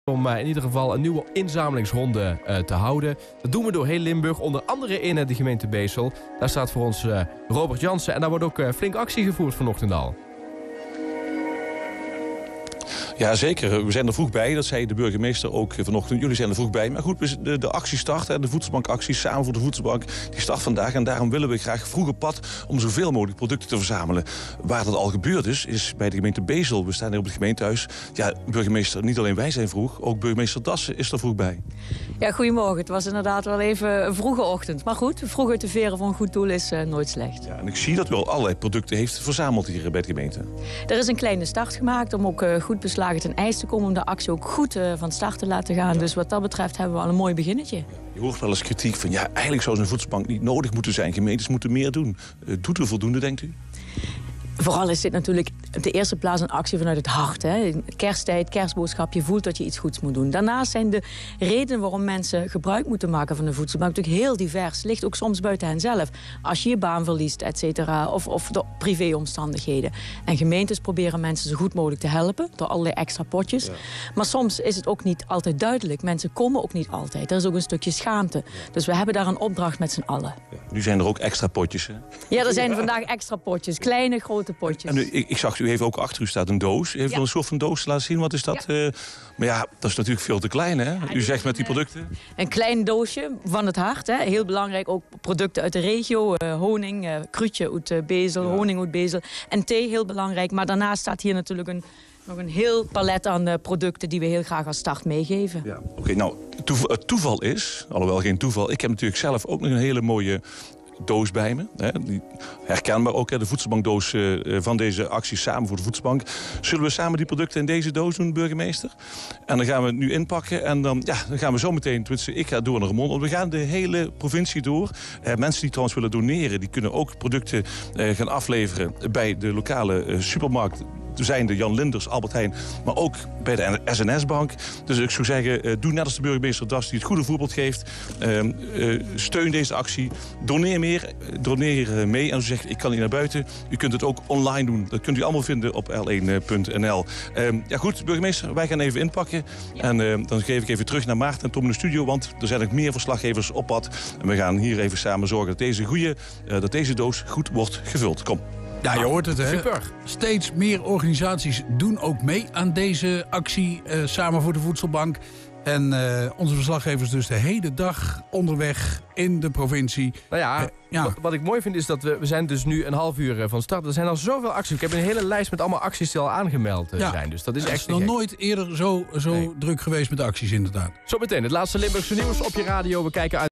om in ieder geval een nieuwe inzamelingsronde te houden. Dat doen we door heel Limburg, onder andere in de gemeente Beesel. Daar staat voor ons Robert Jansen en daar wordt ook flink actie gevoerd vanochtend al. Ja, zeker. We zijn er vroeg bij. Dat zei de burgemeester ook vanochtend. Jullie zijn er vroeg bij. Maar goed, de actie start, de voedselbankactie Samen voor de Voedselbank, die start vandaag. En daarom willen we graag vroeg op pad om zoveel mogelijk producten te verzamelen. Waar dat al gebeurd is bij de gemeente Beesel. We staan hier op het gemeentehuis. Ja, burgemeester, niet alleen wij zijn vroeg, ook burgemeester Dassen is er vroeg bij. Ja, goedemorgen. Het was inderdaad wel even een vroege ochtend. Maar goed, vroeg uit de veren voor een goed doel is nooit slecht. Ja, en ik zie dat u al allerlei producten heeft verzameld hier bij de gemeente. Er is een kleine start gemaakt om ook goed beslagen ten ijs te komen, om de actie ook goed van start te laten gaan. Ja. Dus wat dat betreft hebben we al een mooi beginnetje. Ja. Je hoort wel eens kritiek van, ja, eigenlijk zou zo'n voedselbank niet nodig moeten zijn. Gemeentes moeten meer doen. Doet u voldoende, denkt u? Vooral is dit natuurlijk op de eerste plaats een actie vanuit het hart. Hè? Kersttijd, kerstboodschap, je voelt dat je iets goeds moet doen. Daarnaast zijn de redenen waarom mensen gebruik moeten maken van de voedselbank natuurlijk heel divers. Ligt ook soms buiten hen zelf. Als je je baan verliest, et cetera, of de privéomstandigheden. En gemeentes proberen mensen zo goed mogelijk te helpen door allerlei extra potjes. Ja. Maar soms is het ook niet altijd duidelijk. Mensen komen ook niet altijd. Er is ook een stukje schaamte. Ja. Dus we hebben daar een opdracht met z'n allen. Ja. Nu zijn er ook extra potjes, hè? Ja, er zijn vandaag extra potjes. Kleine, grote potjes. En ik zag, u heeft ook achter u staat een doos. U heeft wel een soort van doos laten zien. Wat is dat? Ja. Maar ja, dat is natuurlijk veel te klein, hè? Ja, u zegt met die producten. Een klein doosje van het hart. Hè? Heel belangrijk, ook producten uit de regio. Honing, kruutje uit Bezel, honing uit Bezel. En thee, heel belangrijk. Maar daarnaast staat hier natuurlijk nog een heel palet aan producten die we heel graag als start meegeven. Ja. Oké, nou, het toeval is, alhoewel geen toeval, ik heb natuurlijk zelf ook nog een hele mooie doos bij me. Hè, die herkenbaar ook, hè, de voedselbankdoos van deze actie Samen voor de Voedselbank. Zullen we samen die producten in deze doos doen, burgemeester? En dan gaan we het nu inpakken en dan gaan we zo meteen, tenminste ik ga door naar Remond, want we gaan de hele provincie door. Mensen die trouwens willen doneren, die kunnen ook producten gaan afleveren bij de lokale supermarkt. Er zijn de Jan Linders, Albert Heijn, maar ook bij de SNS-bank. Dus ik zou zeggen, doe net als de burgemeester Das die het goede voorbeeld geeft. Steun deze actie. Doneer mee. En als u zegt, ik kan niet naar buiten. U kunt het ook online doen. Dat kunt u allemaal vinden op l1.nl. Ja goed, burgemeester, wij gaan even inpakken. Ja. En dan geef ik even terug naar Maarten en Tom in de studio. Want er zijn nog meer verslaggevers op pad. En we gaan hier even samen zorgen dat deze doos goed wordt gevuld. Kom. Ja, je hoort het, hè? Super. Steeds meer organisaties doen ook mee aan deze actie Samen voor de Voedselbank. En onze verslaggevers dus de hele dag onderweg in de provincie. Nou ja, wat ik mooi vind is dat we zijn dus nu een half uur van start. Er zijn al zoveel acties. Ik heb een hele lijst met allemaal acties die al aangemeld zijn. Dus dat is echt nog nooit eerder zo druk geweest met acties inderdaad. Zometeen het laatste Limburgse nieuws op je radio. We kijken uit